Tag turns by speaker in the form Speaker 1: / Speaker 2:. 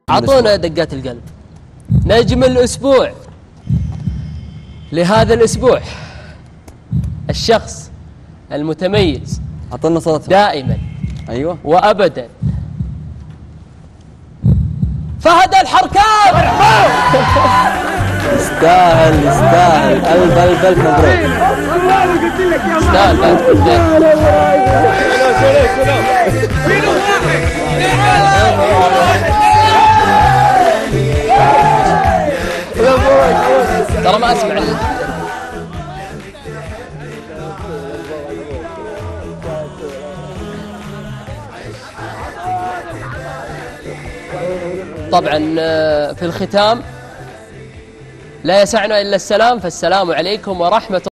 Speaker 1: أعطونا دقات القلب. نجم الأسبوع لهذا الأسبوع، الشخص المتميز،
Speaker 2: أعطونا صوت
Speaker 1: دائما
Speaker 2: أيوة
Speaker 1: وأبدا، فهد الحركان.
Speaker 2: يستاهل يستاهل، ألف مبروك.
Speaker 1: يستاهل. ترى ما أسمع. طبعا في الختام لا يسعنا إلا السلام، فالسلام عليكم ورحمة الله.